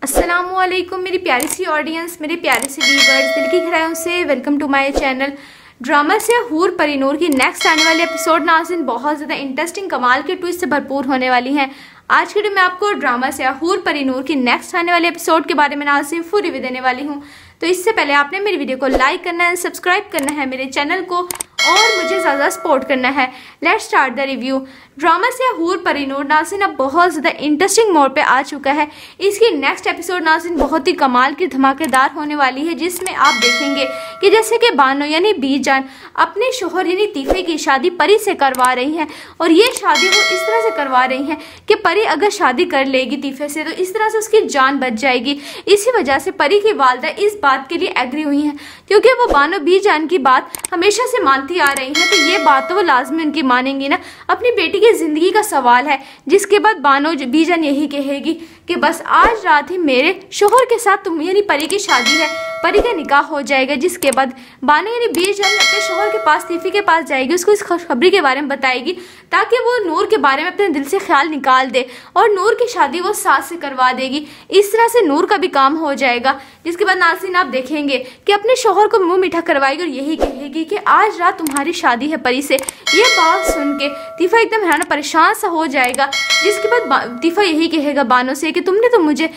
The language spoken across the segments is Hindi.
अस्सलामुअलैकुम मेरी प्यारी सी ऑडियंस, मेरे प्यारे से व्यूवर्स, दिल की गहराइयों से welcome to my channel. Drama से हूर परिनूर की नेक्स्ट आने वाली एपिसोड नाज़रीन बहुत ज़्यादा इंटरेस्टिंग कमाल के ट्विस्ट से भरपूर होने वाली हैं। आज के वीडियो में आपको ड्रामा से हूर परिनूर की नेक्स्ट आने वाले एपिसोड के बारे में नाज़रीन फुल रिव्यू देने वाली हूँ। तो इससे पहले आपने मेरी वीडियो को लाइक करना है, सब्सक्राइब करना है मेरे चैनल को और मुझे ज़्यादा सपोर्ट करना है। Let's start the review. Drama से हूर परिनूर नाज़रीन अब बहुत ज़्यादा इंटरेस्टिंग मोड पे आ चुका है। इसकी नेक्स्ट एपिसोड नाज़रीन बहुत ही कमाल की धमाकेदार होने वाली है, जिसमें आप देखेंगे कि जैसे कि बानो यानी बीजान अपने शोहर यानी तीफे की शादी परी से करवा रही हैं और ये शादी वो इस तरह से करवा रही हैं कि परी अगर शादी कर लेगी तीफे से तो इस तरह से उसकी जान बच जाएगी। इसी वजह से परी की वालदा इस बात के लिए एग्री हुई हैं, क्योंकि वो बानो बीजान की बात हमेशा से मानती आ रही हैं, तो ये बात तो वो लाजमी उनकी मानेंगी ना। अपनी बेटी की जिंदगी का सवाल है, जिसके बाद बानो बीजान यही कहेगी कि बस आज रात ही मेरे शोहर के साथ तुम यानी परी की शादी है, परी का निकाह हो जाएगा। जिसके बाद बानो यानी बीजान अपने शोहर के पास तीफी के पास जाएगी, उसको इस खुशखबरी के बारे में बताएगी ताकि वो नूर के बारे में अपने दिल से ख्याल निकाल दे और नूर की शादी वो सास से करवा देगी। इस तरह से नूर का भी काम हो जाएगा। जिसके बाद नाज़रीन आप देखेंगे कि अपने शोहर को मुंह मीठा करवाएगी और यही कहेगी कि आज रात तुम्हारी शादी है परी से। ये बात सुन के तीफा एकदम हैरान परेशान सा हो जाएगा। जिसके बाद तीफा यही कहेगा बानो से कि तुमने तो मुझे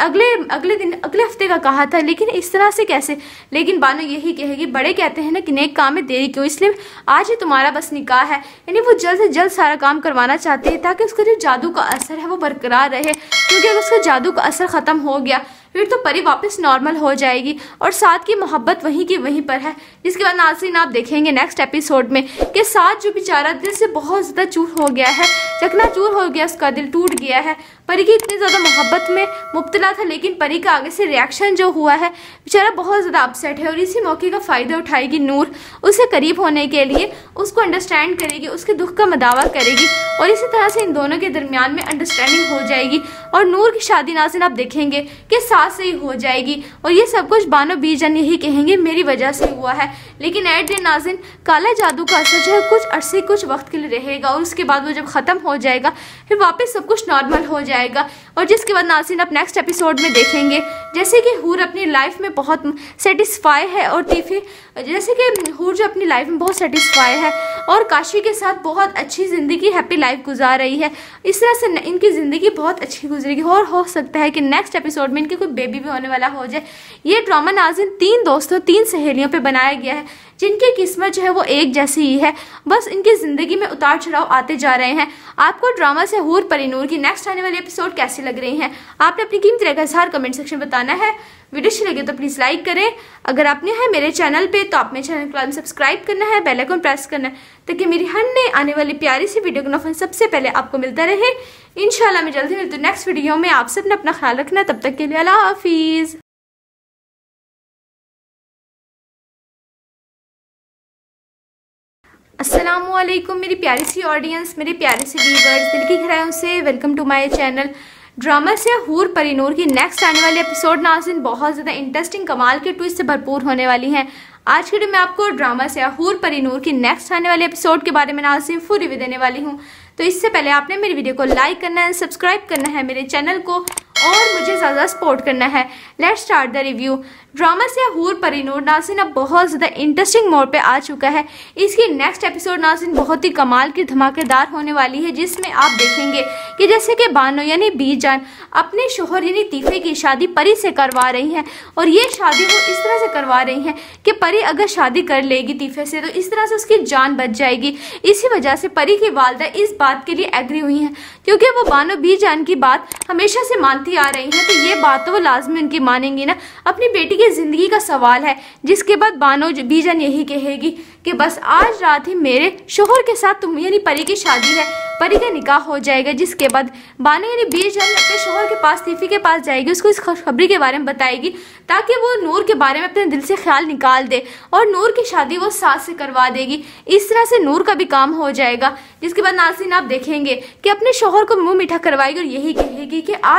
अगले हफ्ते का कहा था, लेकिन इस तरह से कैसे। लेकिन बानो यही कहेगी, बड़े कहते हैं ना कि नेक काम में देरी क्यों, इसलिए आज ही तुम्हारा बस निकाह है। यानी वो जल्द से जल्द सारा काम करवाना चाहती है ताकि उसका जो जादू का असर है वो बरकरार रहे, क्योंकि अगर उसका जादू का असर खत्म हो गया फिर तो परी वापस नॉर्मल हो जाएगी और साथ की मोहब्बत वहीं की वहीं पर है। जिसके बाद नाज़रीन आप देखेंगे नेक्स्ट एपिसोड में कि साथ जो बेचारा दिल से बहुत ज़्यादा चूर हो गया है, चकनाचूर हो गया, उसका दिल टूट गया है। परी की इतनी ज़्यादा मोहब्बत में मुब्तला था, लेकिन परी का आगे से रिएक्शन जो हुआ है, बेचारा बहुत ज़्यादा अपसेट है और इसी मौके का फ़ायदा उठाएगी नूर। उससे करीब होने के लिए उसको अंडरस्टैंड करेगी, उसके दुख का मदावा करेगी और इसी तरह से इन दोनों के दरमियान में अंडरस्टैंडिंग हो जाएगी और नूर की शादी नाज़रीन आप देखेंगे कि सास से ही हो जाएगी। और ये सब कुछ बानो बीजान यही कहेंगे मेरी वजह से हुआ है। लेकिन एट द नाज़रीन काला जादू का असर जो है कुछ अरसे कुछ वक्त के लिए रहेगा और उसके बाद वो जब ख़त्म हो जाएगा फिर वापस सब कुछ नॉर्मल हो जाएगा। और जिसके बाद नाज़रीन आप नेक्स्ट एपिसोड में देखेंगे जैसे कि हूर अपनी लाइफ में बहुत सेटिस्फाई है और तीफे जैसे कि हूर जो अपनी लाइफ में बहुत सेटिस्फाई है और काशी के साथ बहुत अच्छी ज़िंदगी हैप्पी लाइफ गुजार रही है। इस तरह से इनकी ज़िंदगी बहुत अच्छी गुजरेगी और हो सकता है कि नेक्स्ट एपिसोड में इनके कोई बेबी भी होने वाला हो जाए। ये ड्रामा नाज़रीन 3 दोस्तों 3 सहेलियों पे बनाया गया है, जिनकी किस्मत जो है वो एक जैसी ही है, बस इनकी ज़िंदगी में उतार चढ़ाव आते जा रहे हैं। आपको ड्रामा से हूर परिनूर की नेक्स्ट आने वाली एपिसोड कैसी लग रही हैं, आपने अपनी कीमती राय का इज़हार कमेंट सेक्शन में बताना है। वीडियो अच्छी लगे तो प्लीज़ लाइक करें। अगर आपने है मेरे चैनल पे तो आप मेरे चैनल को सब्सक्राइब करना है, बेल आइकन प्रेस करना है ताकि मेरी हर नई आने वाली प्यारी सी वीडियो का नोटिफिकेशन सबसे पहले आपको मिलता रहे। इंशाल्लाह मैं जल्दी मिलती हूँ नेक्स्ट वीडियो में। आप सब अपना ख्याल रखना, तब तक के लिए अल्लाह हाफिज़। अस्सलामुअलैकुम मेरी प्यारी सी ऑडियंस, मेरे प्यारे से व्यूवर्स, दिल की गहराइयों से welcome to my channel. Drama से हूर परिनूर की नेक्स्ट आने वाली एपिसोड नाज़रीन बहुत ज़्यादा इंटरेस्टिंग कमाल के ट्विस्ट से भरपूर होने वाली हैं। आज के वीडियो में आपको ड्रामा से हूर परिनूर की नेक्स्ट आने वाले एपिसोड के बारे में नाज़रीन फुल रिव्यू देने वाली हूँ। तो इससे पहले आपने मेरी वीडियो को लाइक करना है, सब्सक्राइब करना है मेरे चैनल को और मुझे ज़्यादा सपोर्ट करना है। Let's start the review. Drama से हूर परिनूर नाज़रीन अब बहुत ज़्यादा इंटरेस्टिंग मोड पे आ चुका है। इसकी नेक्स्ट एपिसोड नाज़रीन बहुत ही कमाल की धमाकेदार होने वाली है, जिसमें आप देखेंगे कि जैसे कि बानो यानी बीजान अपने शोहर यानी तीफे की शादी परी से करवा रही हैं और ये शादी वो इस तरह से करवा रही हैं कि परी अगर शादी कर लेगी तीफे से तो इस तरह से उसकी जान बच जाएगी। इसी वजह से परी की वालदा इस बात के लिए एग्री हुई हैं, क्योंकि वो बानो बीजान की बात हमेशा से मानती आ रही हैं, तो ये बात तो वो लाजमी उनकी मानेंगी ना। अपनी बेटी की जिंदगी का सवाल है। जिसके बाद बानो बीजान यही कहेगी कि बस आज रात ही मेरे शोहर के साथ तुम यानी परी की शादी है, परी का निकाह हो जाएगा। जिसके बाद बानो यानी बीजान अपने शोहर के पास तीफी के पास जाएगी, उसको इस खुशखबरी के बारे में बताएगी ताकि वो नूर के बारे में अपने दिल से ख्याल निकाल दे और नूर की शादी वो सास से करवा देगी। इस तरह से नूर का भी काम हो जाएगा। जिसके बाद नाज़रीन आप देखेंगे कि अपने शोहर को मुंह मीठा करवाएगी और यही कहेगी कि आज रात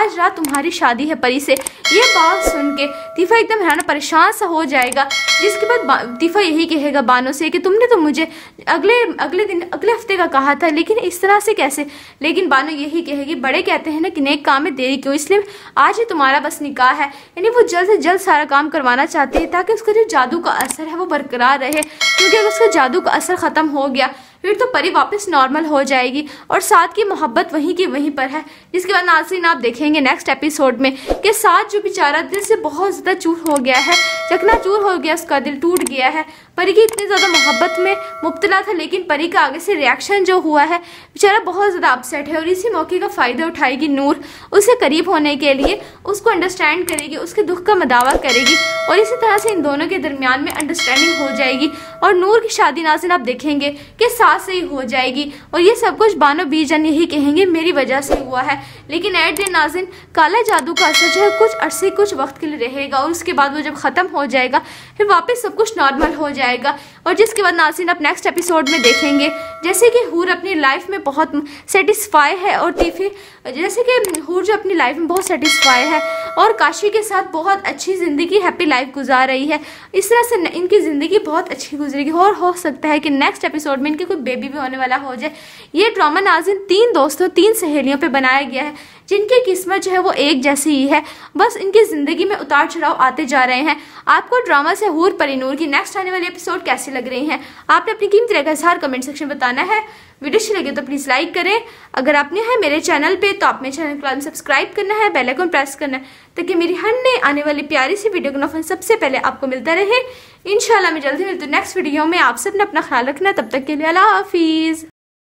तुम्हारी शादी है परी से। ये बात सुन के तीफा एकदम हैरान परेशान सा हो जाएगा, जिसके बाद तीफा यही कहेगा बानो से कि तुमने तो मुझे अगले हफ्ते का कहा था, लेकिन इस तरह से कैसे। लेकिन बानो यही कहेगी बड़े कहते हैं ना कि नेक काम में देरी क्यों, इसलिए आज ही तुम्हारा बस निकाह है। यानी वो जल्द से जल्द सारा काम करवाना चाहती है ताकि उसका जो जादू का असर है वो बरकरार रहे, क्योंकि अगर उसका जादू का असर खत्म हो गया फिर तो परी वापस नॉर्मल हो जाएगी और साथ की मोहब्बत वहीं की वहीं पर है। जिसके बाद नाज़रीन आप देखेंगे नेक्स्ट एपिसोड में कि साथ जो बेचारा दिल से बहुत ज़्यादा चूर हो गया है, चकनाचूर हो गया, उसका दिल टूट गया है। परी की इतनी ज़्यादा मोहब्बत में मुब्तला था, लेकिन परी का आगे से रिएक्शन जो हुआ है बेचारा बहुत ज़्यादा अपसेट है और इसी मौके का फ़ायदा उठाएगी नूर। उसे करीब होने के लिए उसको अंडरस्टैंड करेगी, उसके दुख का मदावा करेगी और इसी तरह से इन दोनों के दरमियान में अंडरस्टैंडिंग हो जाएगी और नूर की शादी नाज़रीन आप देखेंगे कि साथ से ही हो जाएगी। और ये सब कुछ बानो बीजान यही कहेंगे मेरी वजह से हुआ है। लेकिन एट द नाज़रीन काला जादू का असर जो है कुछ अरसे कुछ वक्त के लिए रहेगा और उसके बाद वो जब ख़त्म हो जाएगा फिर वापस सब कुछ नॉर्मल हो जाएगा। और जिसके बाद नाज़रीन आप नेक्स्ट एपिसोड में देखेंगे जैसे कि हूर अपनी लाइफ में बहुत सेटिस्फाई है और तीफी जैसे कि हूर जो अपनी लाइफ में बहुत सेटिस्फाई है और काशी के साथ बहुत अच्छी ज़िंदगी हैप्पी लाइफ गुजार रही है। इस तरह से इनकी ज़िंदगी बहुत अच्छी गुजरेगी और हो सकता है कि नेक्स्ट एपिसोड में इनके कोई बेबी भी होने वाला हो जाए। ये ड्रामा नाज़रीन 3 दोस्तों 3 सहेलियों पे बनाया गया है जिनकी किस्मत जो है वो एक जैसी ही है, बस इनकी ज़िंदगी में उतार चढ़ाव आते जा रहे हैं। आपको ड्रामा से हूर परी नूर की नेक्स्ट आने वाली एपिसोड कैसी लग रही हैं आपने अपनी कीमती राय का इज़हार कमेंट सेक्शन में बताना है। वीडियो अच्छी लगे तो प्लीज़ लाइक करें। अगर आपने है मेरे चैनल पे तो आप मेरे चैनल को सब्सक्राइब करना है, बेल आइकन प्रेस करना है ताकि मेरी हर नई आने वाली प्यारी सी वीडियो का नोटिफिकेशन सबसे पहले आपको मिलता रहे। इंशाल्लाह मैं जल्दी मिलती हूँ नेक्स्ट वीडियो में। आप सबने अपना ख्याल रखना, तब तक के लिए अल्लाह हाफिज़।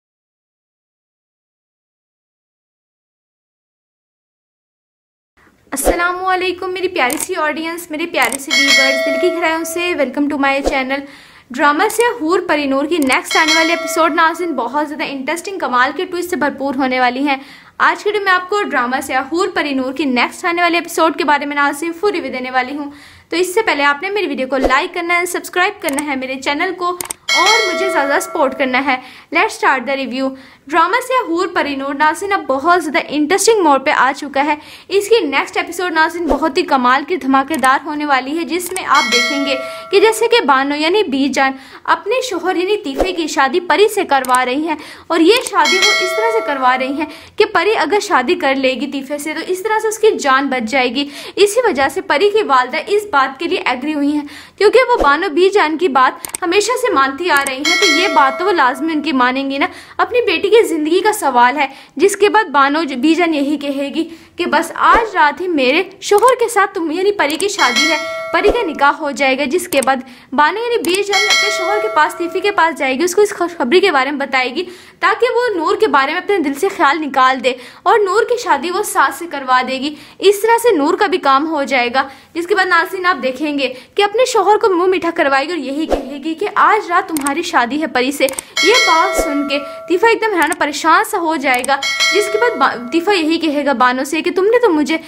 अस्सलामुअलैकुम मेरी प्यारी सी ऑडियंस, मेरे प्यारे सी व्यूअर्स, दिल की गहराइयों से welcome to my channel. Drama से हूर परी नूर की नेक्स्ट आने वाली एपिसोड नाज़रीन बहुत ज़्यादा इंटरेस्टिंग कमाल के ट्विस्ट से भरपूर होने वाली हैं। आज के वीडियो में आपको ड्रामा से हूर परी नूर की नेक्स्ट आने वाले एपिसोड के बारे में नाज़रीन फुल रिव्यू देने वाली हूँ। तो इससे पहले आपने मेरी वीडियो को लाइक करना है, सब्सक्राइब करना है मेरे चैनल को और मुझे ज़्यादा सपोर्ट करना है। Let's start the review. Drama से हूर परी नूर नाज़रीन अब बहुत ज़्यादा इंटरेस्टिंग मोड पे आ चुका है। इसकी नेक्स्ट एपिसोड नाज़रीन बहुत ही कमाल की धमाकेदार होने वाली है, जिसमें आप देखेंगे कि जैसे कि बानो यानी बीजान अपने शोहर यानी तीफे की शादी परी से करवा रही हैं और ये शादी वो इस तरह से करवा रही हैं कि परी अगर शादी कर लेगी तीफे से तो इस तरह से उसकी जान बच जाएगी। इसी वजह से परी की वालदा इस बात के लिए एग्री हुई हैं, क्योंकि वो बानो बीजान की बात हमेशा से मानती आ रही हैं, तो ये बात तो वो लाजमी उनकी मानेंगी ना। अपनी बेटी की जिंदगी का सवाल है। जिसके बाद बानो बीजान यही कहेगी कि बस आज रात ही मेरे शोहर के साथ तुम यानी परी की शादी है, परी का निकाह हो जाएगा। जिसके बाद बानो यानी बीजान अपने शोहर के पास तीफी के पास जाएगी, उसको इस खुशखबरी के बारे में बताएगी ताकि वो नूर के बारे में अपने दिल से ख्याल निकाल दे और नूर की शादी वो सास से करवा देगी। इस तरह से नूर का भी काम हो जाएगा। जिसके बाद नाज़रीन आप देखेंगे कि अपने शोहर को मुंह मीठा करवाएगी और यही कहेगी कि आज रात तुम्हारी शादी है परी से। ये बात सुन के तीफा एकदम हैरान परेशान सा हो जाएगा, जिसके बाद तीफा यही कहेगा बानो से कि तुमने तो मुझे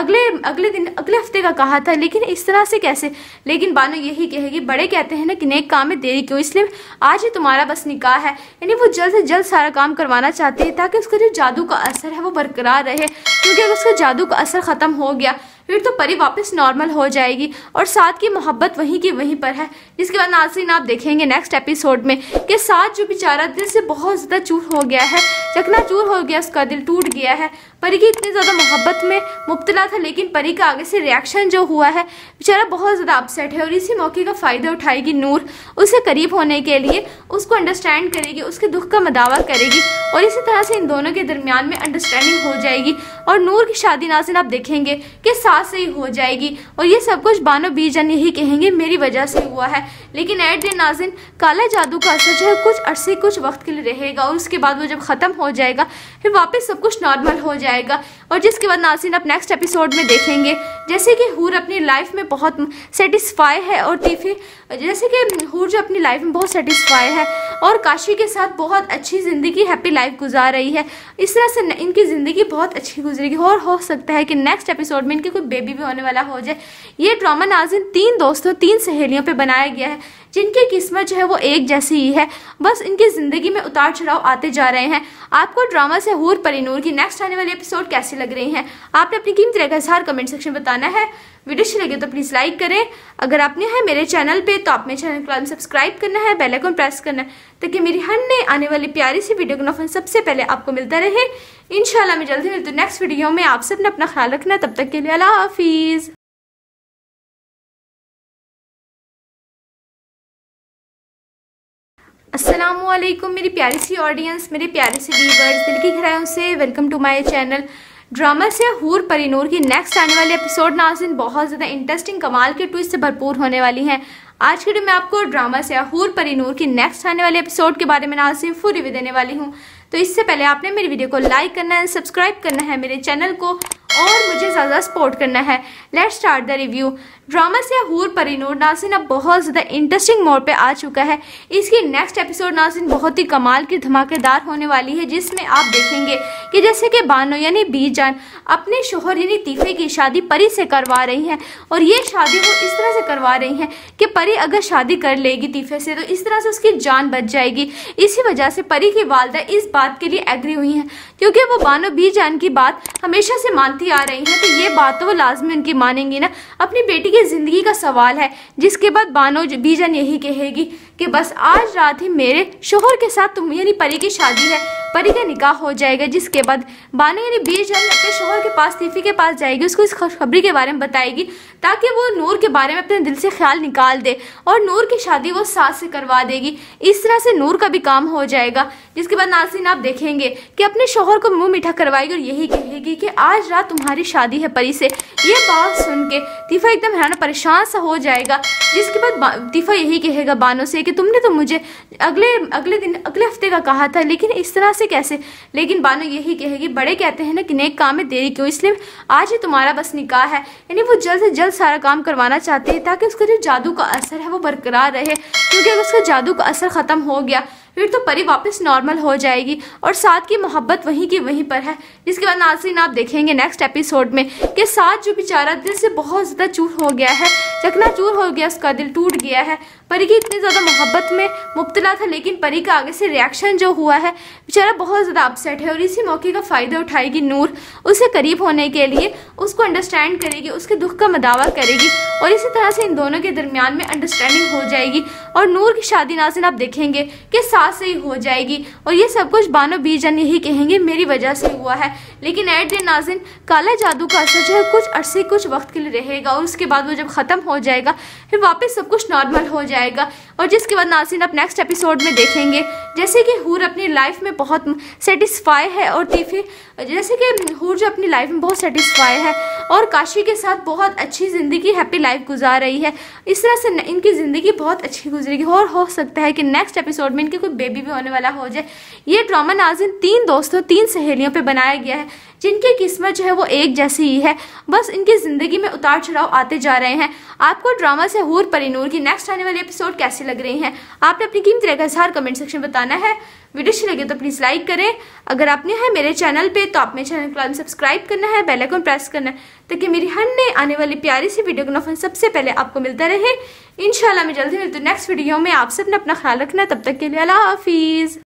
अगले हफ्ते का कहा था, लेकिन इस तरह से कैसे। लेकिन बानो यही कहेगी बड़े कहते हैं ना कि नेक काम में देरी क्यों, इसलिए आज ही तुम्हारा बस निकाह है। यानी वो जल्द से जल्द सारा काम करवाना चाहती है ताकि उसका जो जादू का असर है वो बरकरार रहे, क्योंकि अगर उसका जादू का असर खत्म हो गया फिर तो परी वापस नॉर्मल हो जाएगी और साथ की मोहब्बत वहीं की वहीं पर है। जिसके बाद नाज़रीन आप देखेंगे नेक्स्ट एपिसोड में कि साथ जो बेचारा दिल से बहुत ज़्यादा चूर हो गया है, चकनाचूर हो गया, उसका दिल टूट गया है। परी की इतनी ज़्यादा मोहब्बत में मुब्तला था, लेकिन परी का आगे से रिएक्शन जो हुआ है बेचारा बहुत ज़्यादा अपसेट है और इसी मौके का फ़ायदा उठाएगी नूर। उसे करीब होने के लिए उसको अंडरस्टैंड करेगी, उसके दुख का मदावा करेगी और इसी तरह से इन दोनों के दरमियान में अंडरस्टैंडिंग हो जाएगी और नूर की शादी नाज़रीन आप देखेंगे कि साथ से ही हो जाएगी। और ये सब कुछ बानो बीजान यही कहेंगे मेरी वजह से हुआ है। लेकिन एट द नाज़रीन काला जादू का असर जो है कुछ अरसे कुछ वक्त के लिए रहेगा और उसके बाद वो जब ख़त्म हो जाएगा फिर वापस सब कुछ नॉर्मल हो जाएगा। और जिसके बाद नाज़रीन आप नेक्स्ट एपिसोड में देखेंगे जैसे कि हूर अपनी लाइफ में बहुत सेटिस्फाई है और तीफी जैसे कि हूर जो अपनी लाइफ में बहुत सेटिस्फाई है और काशी के साथ बहुत अच्छी ज़िंदगी हैप्पी लाइफ गुजार रही है। इस तरह से इनकी ज़िंदगी बहुत अच्छी गुजरेगी और हो सकता है कि नेक्स्ट एपिसोड में इनके कोई बेबी भी होने वाला हो जाए। ये ड्रामा नाज़रीन 3 दोस्तों 3 सहेलियों पे बनाया गया है जिनकी किस्मत जो है वो एक जैसी ही है, बस इनकी ज़िंदगी में उतार चढ़ाव आते जा रहे हैं। आपको ड्रामा से हूर परी नूर की नेक्स्ट आने वाली एपिसोड कैसी लग रही हैं? आपने अपनी कीमती राय का इज़हार कमेंट सेक्शन में बताना है। वीडियो अच्छी लगे तो प्लीज़ लाइक करें। अगर आपने है मेरे चैनल पे तो आप मेरे चैनल को सब्सक्राइब करना है, बेल आइकन प्रेस करना है, ताकि मेरी हर नई आने वाली प्यारी सी वीडियो का नोटिफिकेशन सबसे पहले आपको मिलता रहे। इंशाल्लाह मैं जल्दी मिलती हूँ नेक्स्ट वीडियो में। आप सबने अपना ख्याल रखना। तब तक के लिए अल्लाह हाफिज़। अस्सलामुअलैकुम मेरी प्यारी सी ऑडियंस, मेरे प्यारे से व्यूवर्स, दिल की गहराइयों से welcome to my channel. Drama से हूर परी नूर की नेक्स्ट आने वाली एपिसोड नाज़रीन बहुत ज़्यादा इंटरेस्टिंग कमाल के ट्विस्ट से भरपूर होने वाली हैं। आज की वीडियो में आपको ड्रामा से हूर परी नूर की नेक्स्ट आने वाले एपिसोड के बारे में नाज़रीन फुल रिव्यू देने वाली हूँ। तो इससे पहले आपने मेरी वीडियो को लाइक करना है, सब्सक्राइब करना है मेरे चैनल को और मुझे ज़्यादा सपोर्ट करना है। Let's start the review. Drama से हूर परी नूर नाज़रीन अब बहुत ज़्यादा इंटरेस्टिंग मोड पे आ चुका है। इसकी नेक्स्ट एपिसोड नाज़रीन बहुत ही कमाल की धमाकेदार होने वाली है, जिसमें आप देखेंगे कि जैसे कि बानो यानी बीजान अपने शोहर यानी तीफे की शादी परी से करवा रही हैं, और ये शादी वो इस तरह से करवा रही हैं कि परी अगर शादी कर लेगी तीफे से तो इस तरह से उसकी जान बच जाएगी। इसी वजह से परी की वालदा इस बात के लिए एग्री हुई हैं, क्योंकि वो बानो बीजान की बात हमेशा से मानती आ रही हैं, तो ये बात तो वो लाजमी उनकी मानेंगी ना। अपनी बेटी की जिंदगी का सवाल है, जिसके बाद बानो बीजान यही कहेगी कि बस आज रात ही मेरे शोहर के साथ तुम यानी परी की शादी है, परी का निकाह हो जाएगा। जिसके बाद बानो यानी बीजान अपने शोहर के पास तीफी के पास जाएगी, उसको इस खुशखबरी के बारे में बताएगी ताकि वो नूर के बारे में अपने दिल से ख्याल निकाल दे और नूर की शादी वो सास से करवा देगी। इस तरह से नूर का भी काम हो जाएगा। जिसके बाद नाज़रीन आप देखेंगे कि अपने शोहर को मुंह मीठा करवाएगी और यही कहेगी कि आज रात तुम्हारी शादी है परी से। ये बात सुन के तीफा एकदम हैरान परेशान सा हो जाएगा। जिसके बाद तीफा यही कहेगा बानो से कि तुमने तो मुझे अगले हफ्ते का कहा था, लेकिन इस तरह से कैसे। लेकिन बानो यही कहेगी बड़े कहते हैं ना कि नेक काम में देरी क्यों, इसलिए आज ही तुम्हारा बस निकाह है। यानी वो जल्द से जल्द सारा काम करवाना चाहते हैं ताकि उसका जो जादू का असर है वो बरकरार रहे, क्योंकि अगर उसका जादू का असर ख़त्म हो गया फिर तो परी वापस नॉर्मल हो जाएगी और साथ की मोहब्बत वहीं की वहीं पर है। जिसके बाद नाज़रीन आप देखेंगे नेक्स्ट एपिसोड में कि साथ जो बेचारा दिल से बहुत ज़्यादा चूर हो गया है, चकनाचूर हो गया, उसका दिल टूट गया है। परी की इतनी ज़्यादा मोहब्बत में मुब्तला था, लेकिन परी का आगे से रिएक्शन जो हुआ है, बेचारा बहुत ज़्यादा अपसेट है। और इसी मौके का फ़ायदा उठाएगी नूर, उसे करीब होने के लिए उसको अंडरस्टैंड करेगी, उसके दुख का मदावा करेगी और इसी तरह से इन दोनों के दरमियान में अंडरस्टैंडिंग हो जाएगी और नूर की शादी नाज़रीन आप देखेंगे कि सास से ही हो जाएगी। और ये सब कुछ बानो बीजान यही कहेंगे मेरी वजह से हुआ है। लेकिन एट द नाज़रीन काला जादू का असर जो है कुछ अरसे कुछ वक्त के लिए रहेगा और उसके बाद वो जब ख़त्म हो जाएगा फिर वापस सब कुछ नॉर्मल हो जाएगा। और जिसके बाद नाज़रीन आप नेक्स्ट एपिसोड में देखेंगे जैसे कि हूर अपनी लाइफ में बहुत सेटिस्फाई है और तीफे जैसे कि हूर जो अपनी लाइफ में बहुत सेटिस्फाई है और काशी के साथ बहुत अच्छी ज़िंदगी हैप्पी लाइफ गुजार रही है। इस तरह से इनकी ज़िंदगी बहुत अच्छी गुजरेगी और हो सकता है कि नेक्स्ट एपिसोड में इनके कोई बेबी भी होने वाला हो जाए। ये ड्रामा नाज़रीन 3 दोस्तों 3 सहेलियों पे बनाया गया है, जिनकी किस्मत जो है वो एक जैसी ही है, बस इनकी ज़िंदगी में उतार चढ़ाव आते जा रहे हैं। आपको ड्रामा से हूर परी नूर की नेक्स्ट आने वाली एपिसोड कैसी लग रही हैं? आपने अपनी कीमती राय का इज़हार कमेंट सेक्शन में बताना है। वीडियो अच्छी लगे तो प्लीज़ लाइक करें। अगर आपने है मेरे चैनल पे तो आप मेरे चैनल को सब्सक्राइब करना है, बेल आइकन प्रेस करना है, ताकि मेरी हर नई आने वाली प्यारी सी वीडियो का नोटिफिकेशन सबसे पहले आपको मिलता रहे। इंशाल्लाह मैं जल्दी मिलती हूँ नेक्स्ट वीडियो में। आप सबने अपना ख्याल रखना। तब तक के लिए अल्लाह हाफिज़।